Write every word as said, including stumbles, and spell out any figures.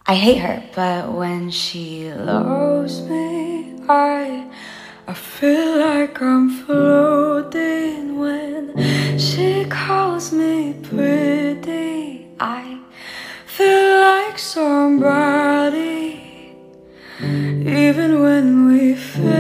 I hate her, but when she loves me, I I feel like I'm floating. When she calls me pretty, I feel like somebody. Even when we fail,